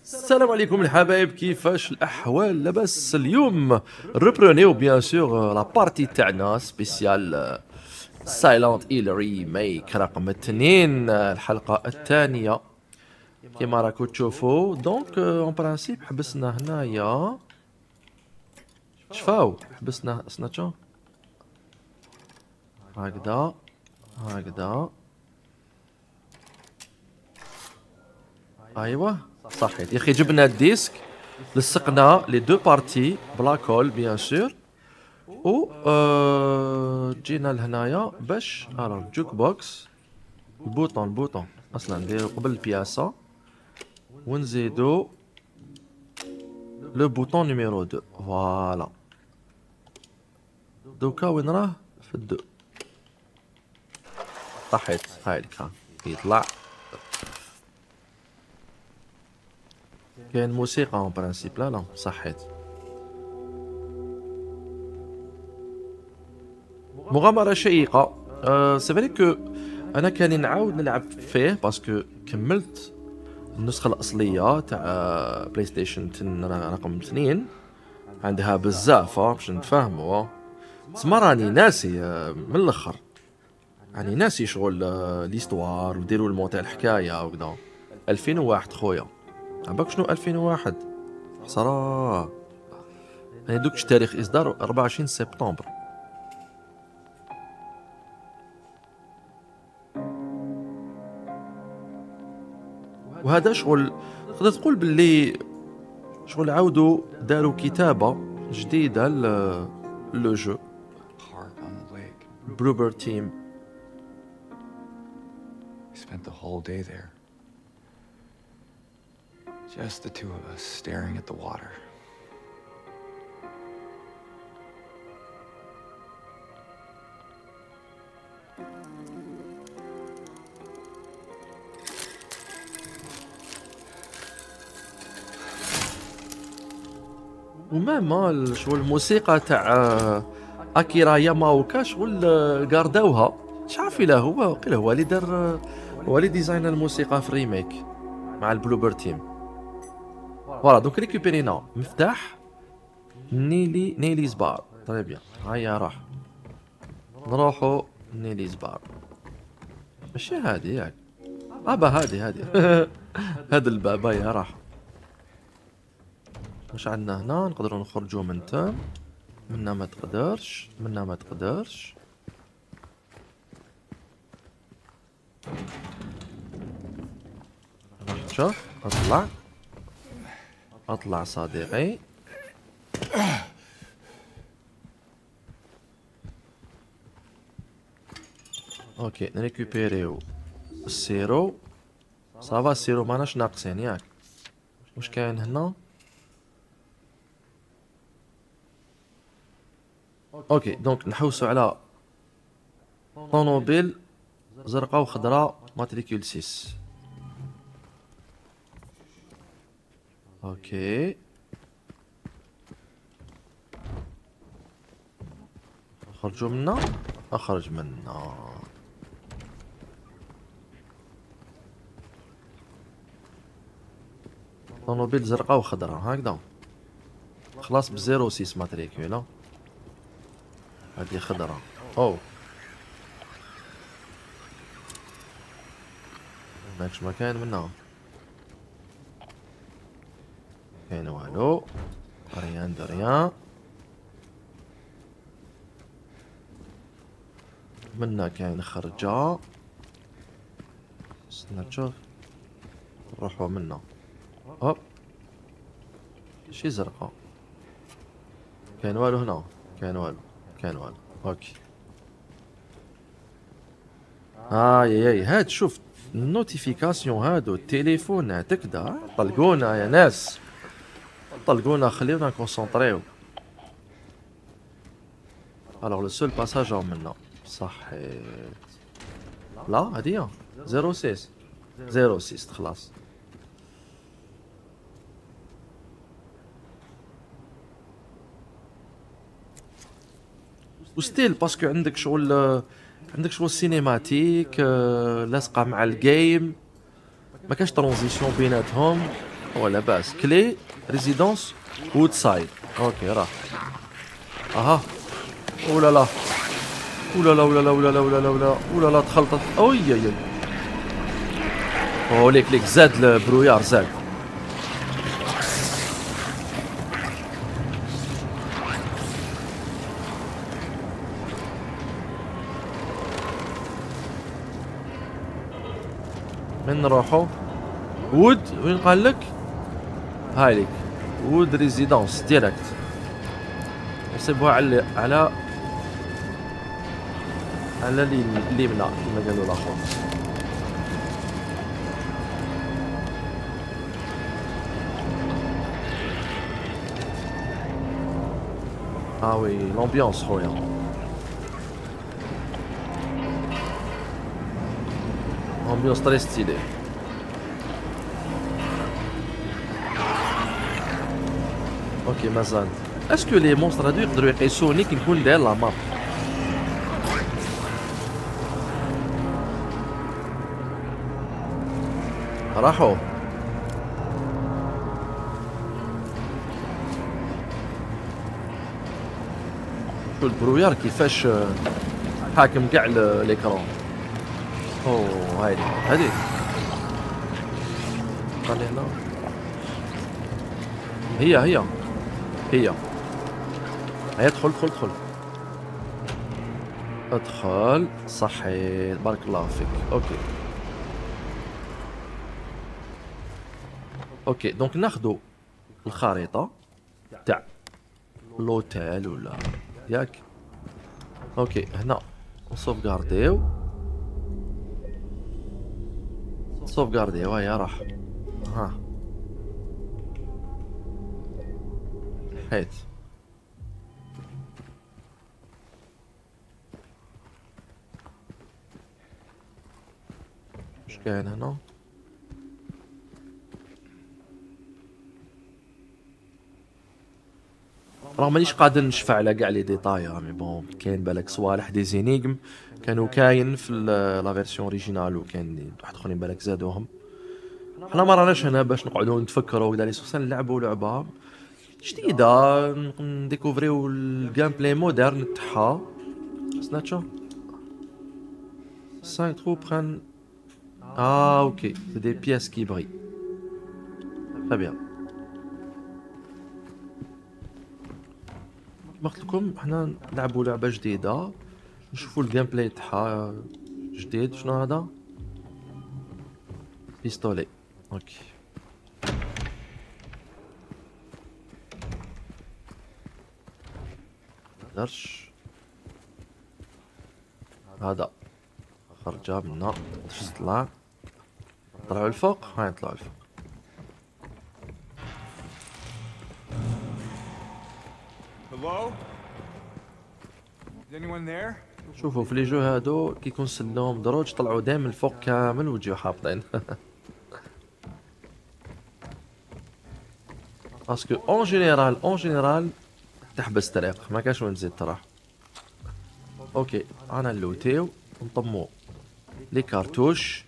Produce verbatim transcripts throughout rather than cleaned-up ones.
السلام عليكم الحبايب، كيفاش الاحوال؟ لاباس؟ اليوم ريبرونيو بيان سور لا بارتي تاعنا سبيسيال سايلنت ايل ريميك رقم اثنين، الحلقه الثانيه كيما راكو تشوفوا. دونك اون برانسيب حبسنا هنايا، شفاو حبسنا سناتشو هكذا هكذا. ايوا صحيت يا اخي، جبنا الديسك لصقنا لي دو بارتي بلا كول بيان سور، و آه جينا لهنايا باش الوغ جوك بوكس البوطون البوطون اصلا نديرو قبل البياسه ونزيدو لو بوطون نيميرو دو. فوالا دوكا وين راه؟ في الدو. طحيت هاي كان يطلع كاين موسيقى اون برانسيب. لا لا صحيت. مغامرة شيقة. أه سي فري كو انا كان نعاود نلعب فيه باسكو كملت النسخة الأصلية تاع بلاي ستيشن رقم اثنين، عندها بزاف باش نتفاهموا. تسمى راني ناسي أه من الاخر، راني ناسي شغل أه ليستوار وديروا المون تاع الحكاية وكذا. ألفين وواحد خويا، عباك شنو ألفين وواحد صرا؟ يعني دوك تاريخ اصدار أربعة وعشرين سبتمبر. وهذا شغل تقدر تقول باللي شغل عاودوا داروا كتابة جديدة لو جو بلوبر تيم. Spent the whole day there. Just the two of us staring at the water. وماما شغل الموسيقى تاع اكيرا ياماوكا شغل قاردوها. مش عارف الا هو قيل هو اللي دار، هو اللي ديزاين الموسيقى في الريميك مع البلوبر تيم. فوالا دوك ريكوبيرينا مفتاح نيلي نيليز بار. طيب بيان هيا راح نروحو نيليز بار. ماشي هادي ياك؟ ابا هادي هادي هاد الباب هيا راح. واش عندنا هنا؟ نقدروا نخرجوا من تم، منا ما تقدرش، منا ما تقدرش. راح تشوف. اطلع اطلع صديقي. اوكي نريكوبيريو السيرو. صافا السيرو ماناش ناقصين ياك؟ واش كاين هنا؟ اوكي دونك نحوسو على طونوبيل زرقاء وخضراء ماتريكول ستة. اوكي خرجوا منا، اخرج منا. طونوبيل زرقاء وخضراء هكذا. خلاص بزيرو سيس ماتريكولا. هادي خضراء. او ماكش مكان منها، كاين والو، ريان دو ريان. منا كاين خرجة. استنى تشوف نروحو منا. هوب شي زرقاء. كاين والو هنا، كاين والو كاين والو. اوكي هاي هاي هاد شوف النوتيفيكاسيون هادو التليفون هتكدا. طلقونا يا ناس، طلقونا، خليونا كونسونطريو. الوغ لو سول باساج منا صحيت. لا هادي زيرو سيس زيرو سيس خلاص. وستيل باسكو عندك شغل عندك شغل سينيماتيك لاصقه مع الجيم، ما كاش ترانزيسيون بيناتهم. ولا باس. كلي ريزيدونس وود سايد. اوكي راه اها. ولا لا ولا لا ولا لا ولا لا ولا لا ولا ولا لا تخلطت. اوي يا او ليك ليك زاد البرويار زاد. من نروحو؟ وود وين قال لك؟ هاي ليك وود ريزيدونس ديريكت. نسيبوها على على على اليمنى كما قالوا الاخر. اه وي لومبيونس خويا. لومبيونس طري ستيلي. اوكي مازال. اسكو لي مونستر هادو يقدروا يقيسوني كي نكون داير لا ماب؟ راحوا شو البرويار كيفاش حاكم كاع ليكرون. اوه هايدي هادي خلي هنا. هي هي هي هيا ادخل ادخل ادخل ادخل. صحيت بارك الله فيك. اوكي اوكي دونك ناخدو الخريطة تاع لوتيل ولا ياك. اوكي هنا نسوفغارديو نسوفغارديو هيا راح. ها حيت اش كاين هنا؟ راه مانيش قادر نشفع على كاع لي ديتاي مي بون كاين بالك صوالح دي زينيغم كانوا كاين في لا فيرسيون اوريجينال وكاين واحد اخرين بالك زادوهم. حنا ما راناش هنا باش نقعدوا نتفكروا وكذا لي سوسان نلعبوا لعبه جديده نديكوفريو الجيم بلاي مودرن تاعها. سناتشو cinq trous prennent. Ah ok, c'est des pièces qui brillent. Très bien. كما قلت لكم حنا نلعبوا لعبه جديده نشوفوا الجيم بلاي تاعها جديد. شنو هذا؟ بيستولي. اوكي مقدرش هذا خرجها منا. باش تطلع طلعوا الفوق. هاي نطلعوا الفوق. Hello? Is anyone there? شوفوا في لي جو هادو كي يكون سلهم دروج طلعوا دائما الفوق كامل ويجيو حاطين. باسكو اون جينيرال اون جينيرال تحبس طريق ما كاش وين تزيد تروح. اوكي انا نلوتيو نطمو لي كارتوش.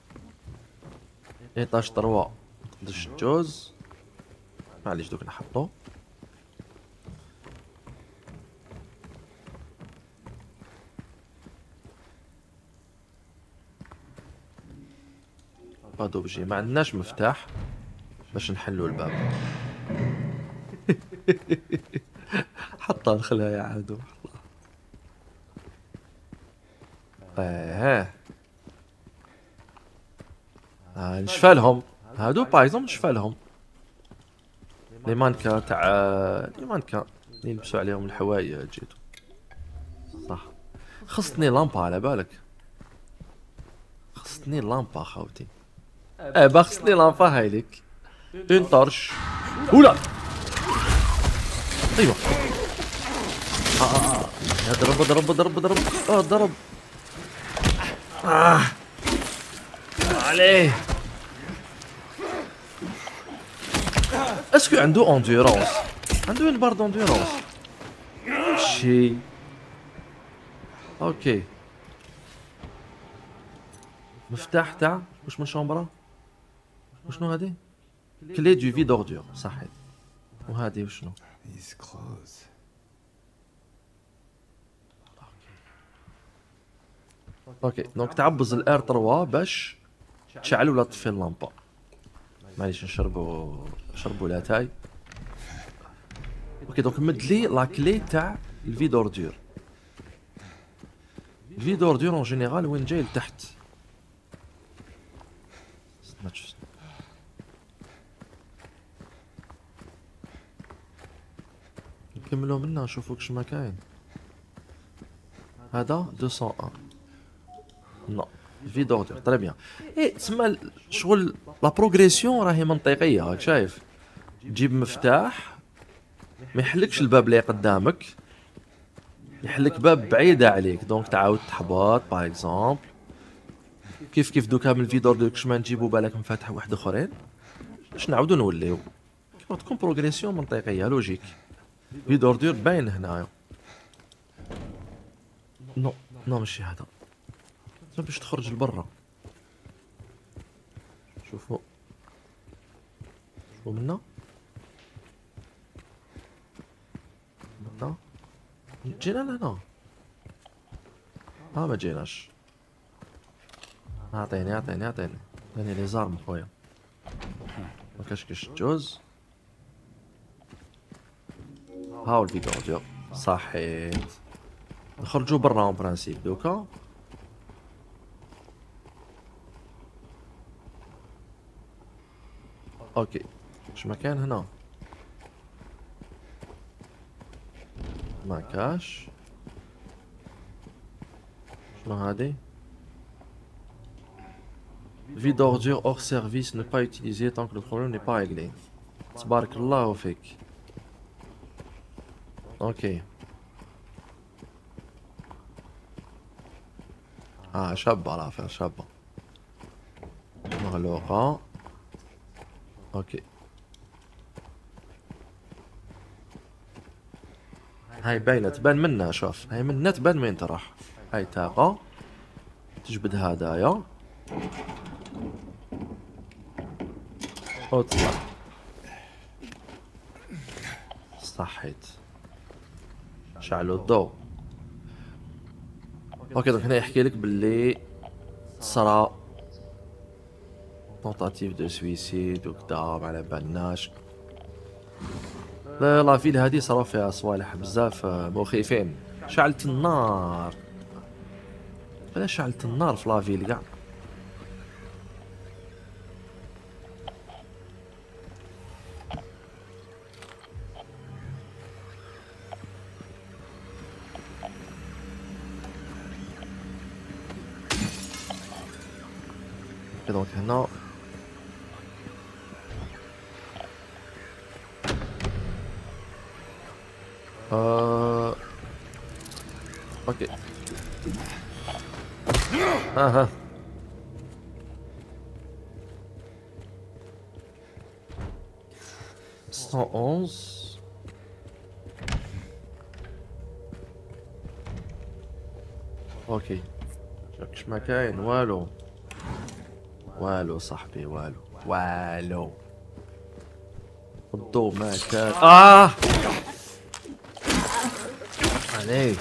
ايطاج تروا ندش الجوز معليش دوك نحطو. هادو بجي ما عندناش مفتاح باش نحلو الباب. حطها نخلها يا عادو. ايه آه نشفى لهم هادو بايزون نشفى لهم لي مانكا تاع لي مانكا اللي يلبسوا عليهم الحوايج جيتو صح. خصتني لامبا على بالك. خصتني لامبا خاوتي. ايه بخصني لامبا هاي ليك اون طرش. ولا ايوه اه اه اه ضرب ضرب ضرب ضرب اه ضرب اه عليه. اسكو عنده اندورونس؟ عنده une barre d'endurance. شي اوكي مفتاح تاع واش من شومبرا؟ وشنو هادي؟ كلي دو فيد اوردور صحيت. وهذه وشنو؟ These clothes. اوكي دونك تعبز الار ثلاثة باش تشعل ولا تطفي اللامبه. معليش نشربوا نشربوا لاتاي. اوكي دونك مد لي لا كلي تاع الفيد اوردور. الفيد اوردور اون جينيرال وين جاي لتحت. نكملو منا نشوفو كش ما كاين. هذا مئتين وواحد. نو فيد اوردور طري بيان. اي تسمى شغل لا بروغريسيون راهي منطقيه راك شايف. تجيب مفتاح ما يحلكش الباب اللي قدامك، يحلك باب بعيده عليك، دونك تعاود تحبط باغ اكزومبل. كيف كيف دوكا من الفيد اوردور كش ما نجيبو بالك مفاتح واحد اخرين باش نعاودو نوليو. كيما تكون بروغريسيون منطقيه لوجيك. فيد اوردور باين هنايا. نو نو ماشي هذا باش تخرج لبرا. شوفوا شوفوا منا منا جينا لهنا. ها ما جيناش. اعطيني اعطيني اعطيني اعطيني لي زارم خويا. ما كشكش جوز. هاو الفيديو اوردور صحيت. نخرجوا برا اون برانسيب دوكا. اوكي اش ما كان هنا؟ ما كاش. شنو هادي؟ Vide ordure hors service ne pas utiliser tant que le problème n'est pas réglé. تبارك الله فيك. اوكي. اه شابة رافع شابة. مغلوقة. اوكي. هاي باينة تبان منها شوف، هاي منها تبان وين تروح. هاي طاقة تجبد هدايا اطلع. صحيت. شعلوا الضوء. اوكي دونك هنا يحكي لك باللي صرا تونتاتيف دو سويسيد وكدا ما على بالناش. لا لا فيل هادي صرا فيها صوالح بزاف مخيفين. شعلت النار. علاش شعلت النار في لافيل كاع؟ دونك هنا آه... اوكي اها مية وحداشر. اوكي شكش ما كاين والو والو صاحبي والو والو. الضوء ما كان. اه عليك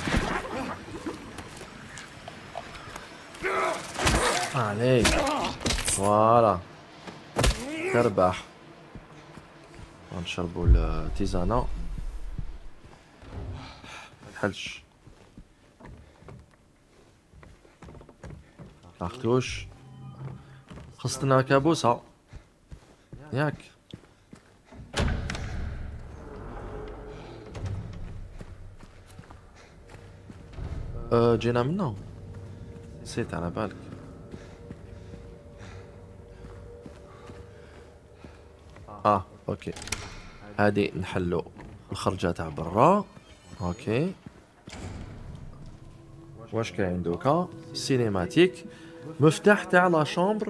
عليك فوالا تربح. غنشربو التيزانة متحلش. كارتوش خصنا كابوسة ياك. أه جينا منه نسيت على بالك. اه اوكي هادي نحلو الخرجة تاع برا. اوكي واش كاين دوكا؟ سينيماتيك. مفتاح تاع لا شامبر.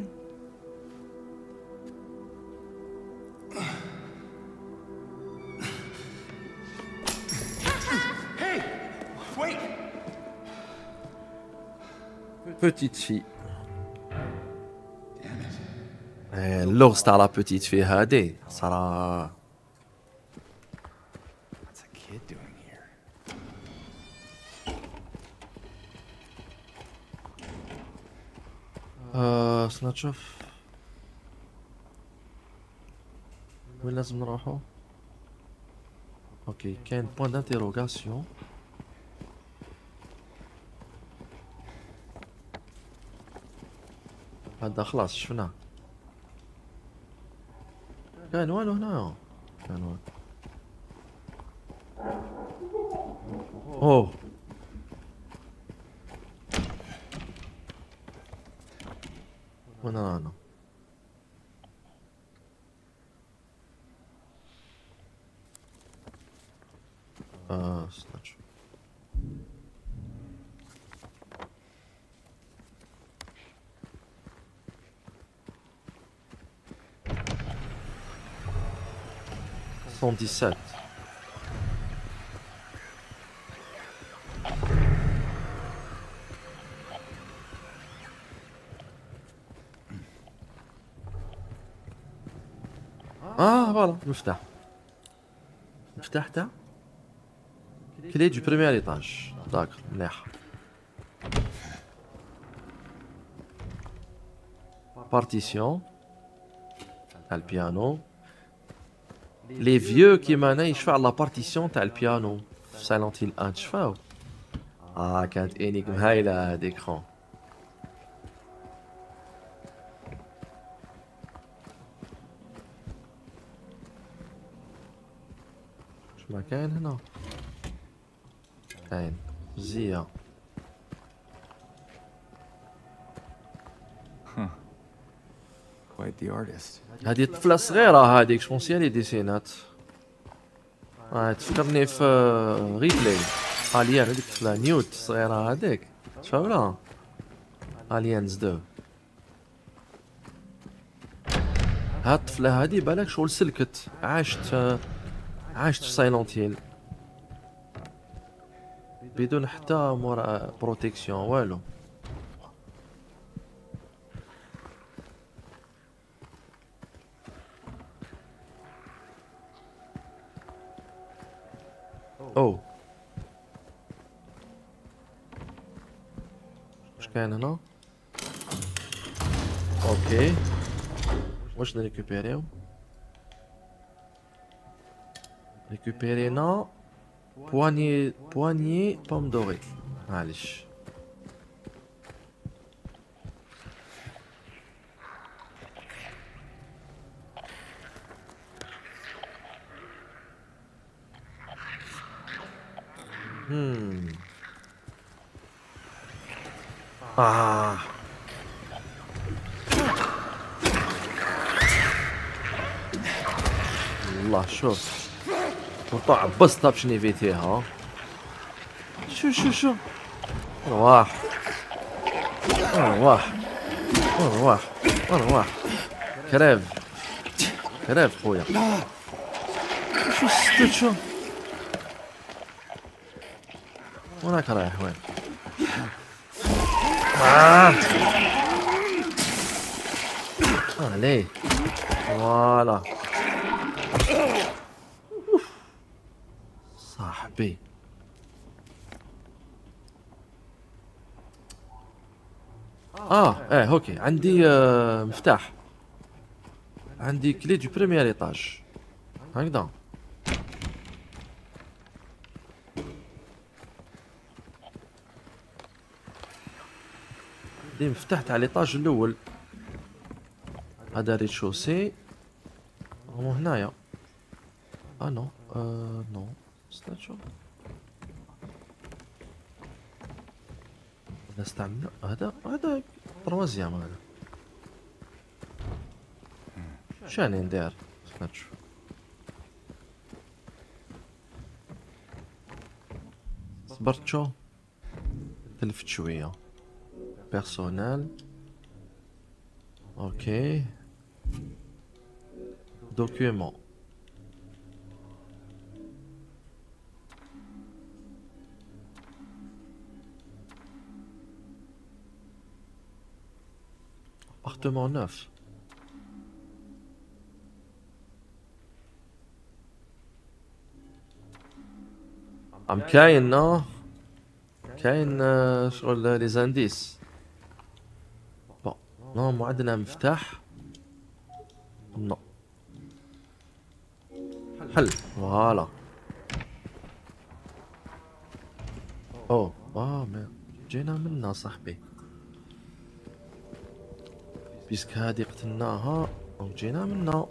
Petite fille. اللغز تاع لا بوتيت فيه هادي صرا. What's a kid doing here? آه خصنا نشوف وين لازم نروحو. اوكي كاين بوان دانتيروغاسيون. هذا خلاص شفناه. كاين والو هنا. كاين والو. اوه وين رانا؟ اه استنى. مية وسبعة عشر. اه فوالا المفتاح. المفتاح تاع كلي دو بريمير ايطاج. داكر مليح. بارتيسيون تاع البيانو. لي فيو كيما انا يشفع لا بارتيسيون تاع البيانو في سايلنت هيل واحد تشفاو. اه كانت انيغم هايله هاد ايكرون. شما كاين هنا؟ كاين زيا. Quite the artist. هادي طفلة صغيرة هاديك شمونس هي لي ديسينات. اه تفكرني في ريبلي اليان هاديك الطفلة نيوت الصغيرة هاديك تفهمنا؟ اليانز دو. هاد الطفلة هادي بالك شغل سلكت عاشت عاشت في سايلنت هيل بدون حتى مورا بروتيكسيون والو. او واش كاين هنا؟ اوكي واش نريكوبيريو؟ ريكوبيرينا بواني بواني بوم دوري. معليش هم اه والله شوف ورطع عبصتها باش نيفيتيها. شو شو شو رواح رواح رواح رواح كريف كريف خويا. شو ستت شو وينك رايح وين؟ آه آه ليه فوالا صاحبي. اه ايه اوكي عندي آه مفتاح. عندي كلي دو بريمير ايطاج هكذا. عندي مفتاح تاع الايطاج الاول. هذا ريتشوسي هو هنايا. اه نو آه نو استنى شوف. هذا استعملنا هذا هذا تروازيام هذا. شاني ندير استنى نشوف. صبرت شو تلفت شوية. بيرسونال اوكي دوكيومون. appartement neuf. عم كاين اه كاين آه، شغل لي زانديس. بون نو مو عندنا مفتاح. نو حل فوالا. اوه اه ما جينا منا صاحبي، بيسك هادي قتلناها وجينا منا.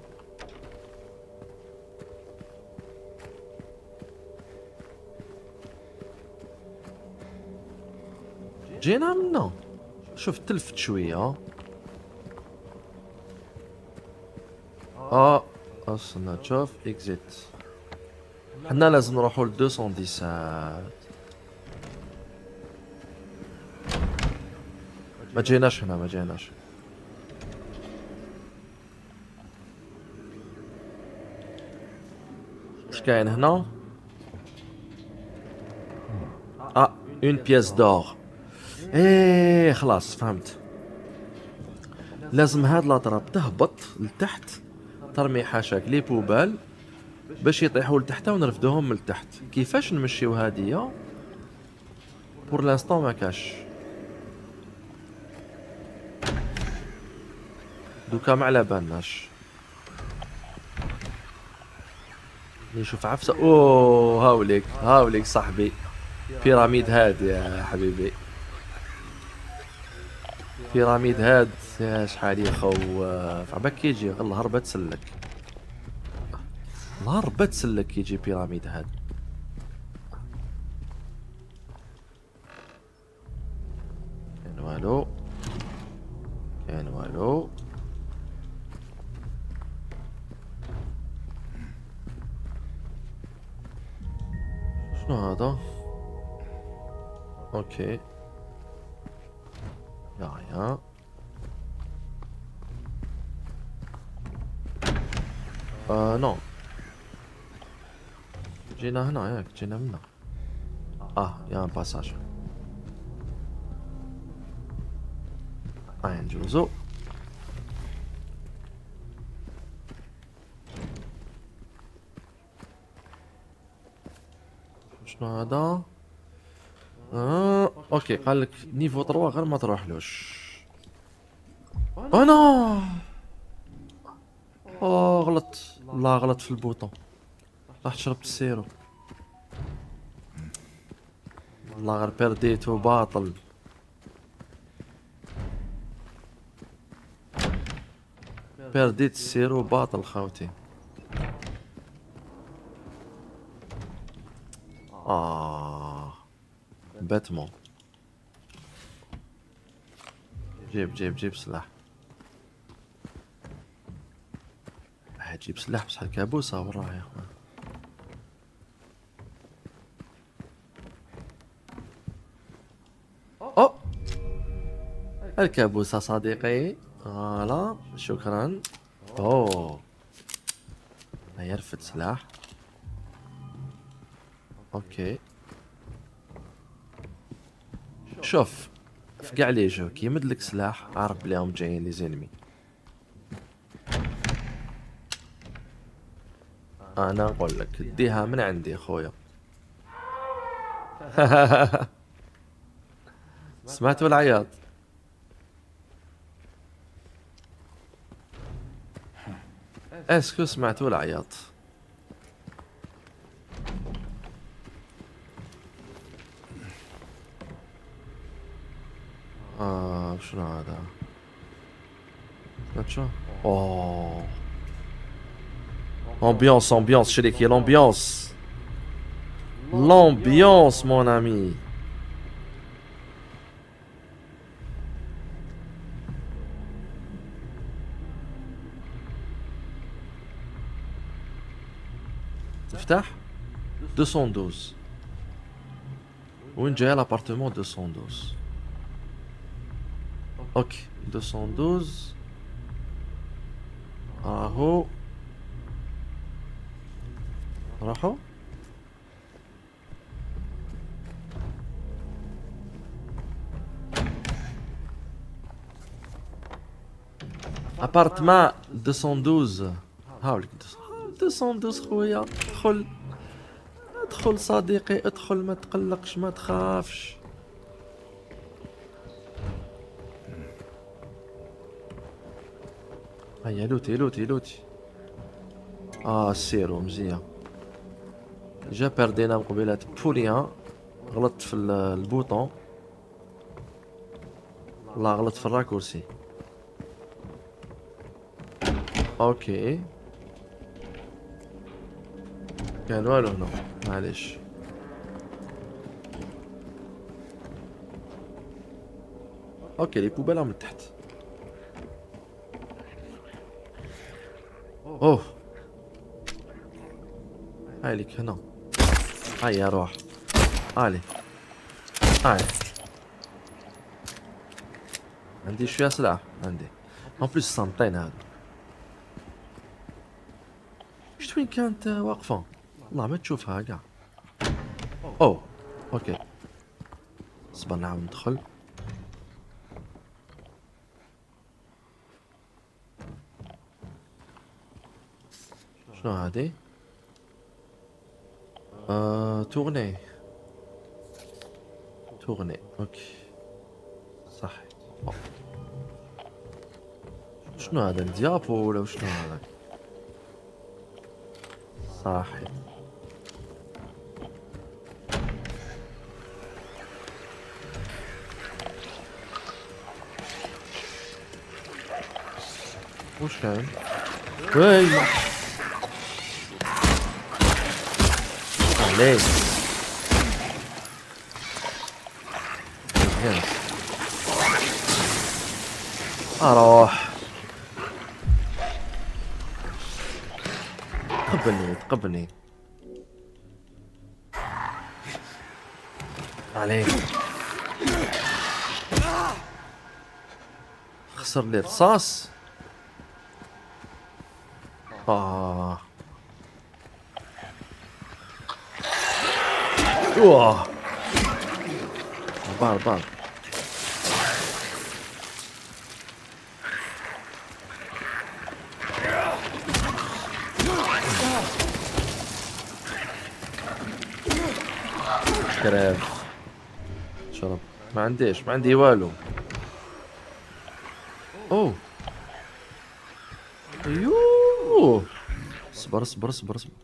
جينا منا. شوف تلفت شوية. اه اصلا تشوف اكزيت. حنا لازم نروحو ل مئتين وسبعة. ما جيناش هنا ما جيناش. اش كاين هنا؟ اه اون بياس دور. ايه خلاص فهمت. لازم هاد لاطراب تهبط لتحت، ترمي حاشاك لي بوبال باش يطيحوا لتحت ونرفدوهم من التحت. كيفاش نمشيو هادية؟ بور لانستون ما كاش. دوكا ما على بالناش. نشوف عفسه. اوه هاوليك هاوليك صاحبي، بيراميد هاد يا حبيبي، بيراميد هاد يا شحال يخوف. عباك كيجي غير الهربة تسلك، الهربة تسلك كيجي بيراميد هاد. كاين والو كاين والو. شنو هذا؟ اوكي يا يا آه نو جينا هنا ياك جينا منا. اه يا باساج. اه نجوزو. شنو هذا؟ اه اوكي قالك نيفو ثلاثة غير ما تروحلوش. انا اوه غلط، لا غلط في البوطون، راح شربت السيرو. والله غير برديتو باطل. برديت السيرو باطل خاوتي. آه باتمون. جيب جيب جيب سلاح. جيب سلاح بصح الكابوسة وراه يا اخوان. أو الكابوسة صديقي. فوالا شكرا. اوه هيا رفد سلاح. اوكي شوف في كاع لي جو كي يمدلك سلاح عارف بليهم جايين لي زينمي. انا نقول لك ديها من عندي خويا. سمعتوا العياط؟ اسكو سمعتوا العياط؟ آه شنو هذا؟ شنو؟ اوه امبيونس امبيونس شريكي لامبيونس لامبيونس مون امي. افتح مئتين واثناشر. وين جاي لابارتمون مئتين واثناشر؟ اوكي مئتين واثناشر اهو. راحوا ابارتمان مئتين واثناشر. هاوليك مئتين واثناشر خويا دخل. ادخل صديقي ادخل، ما تقلقش ما تخافش. هيا لوتي لوتي لوتي. اه سيرو مزيان. جا بردينا من قبيلات بوريان، غلطت في البوطون، لا غلطت في الراكورسي. اوكي كان والو هنا معليش. اوكي لي بوبالا من تحت. اوه هاي ليك هنا، هيا روح هالي هاي. عندي شوية سلاح عندي ان بليس صامتين هادو. شفت وين كانت واقفة؟ والله ما تشوفها كاع. اوه اوكي صبر نعاود ندخل. شنو هادي؟ آه تورني تورني اوكي صح. أوه. شنو هذا الديابو ولا وشنو هذا؟ صاحي وش كان؟ وي عليك اروح. تقبلني تقبلني عليك. خسر لي رصاص. اه اوه بار بار. كراف شرب ما عنديش ما عندي والو. اوه ايوه اصبر اصبر اصبر اصبر.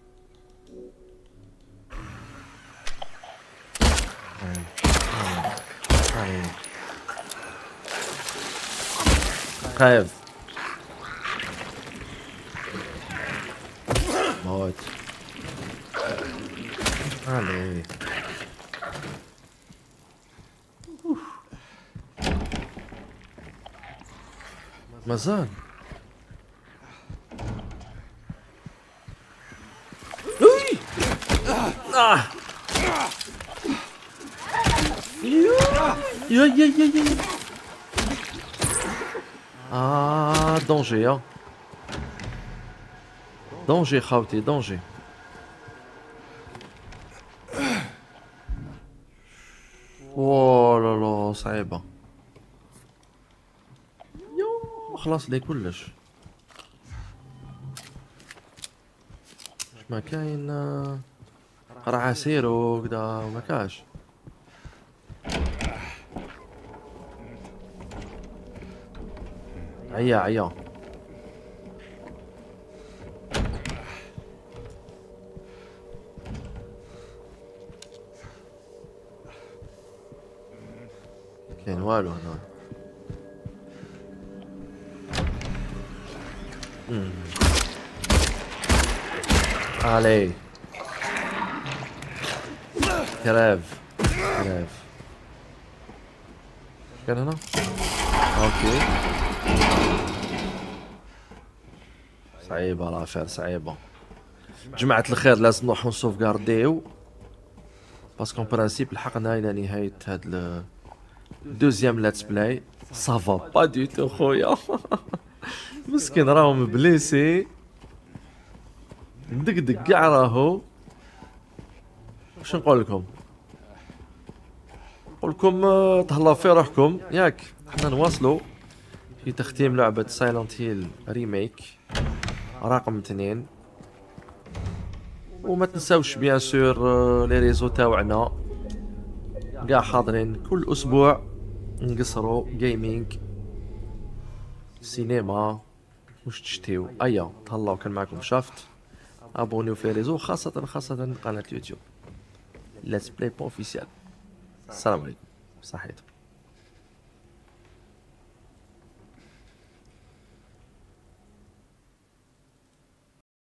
خايف موت علي. مازال آه. يا يا يا يا آه دونجي ها دونجي خاوتي دونجي. اوه لا لا صعيبة. يو خلاص لي كلش. ما كاين قرعة سيرو وكدا وما كاش. عيا عيا كاين والو هنا. امم علي كراف كراف كان هنا. اوكي صعيبة لافير صعيبة. جماعة الخير لازم نروحو نسوفغارديو باسكو برانسيب لحقنا الى نهاية هاد دوزيام ليتس بلاي. صافا با دو تو خويا مسكين راهم بليسي دقدق كاع راهو. واش نقول لكم؟ نقول لكم تهلاو في روحكم ياك. حنا نواصلوا في تختيم لعبة سايلنت هيل ريميك رقم اثنين. وما تنساوش بيان سور لي ريزو تاوعنا كاع حاضرين كل اسبوع نقصروا جيمنج سينما واش تشتيو. ايا تهلاو، كان معكم شافت، ابونيو في ريزو، خاصة خاصة قناة اليوتيوب ليتس بلاي بو اوفيسيال. السلام عليكم، صحيتكم.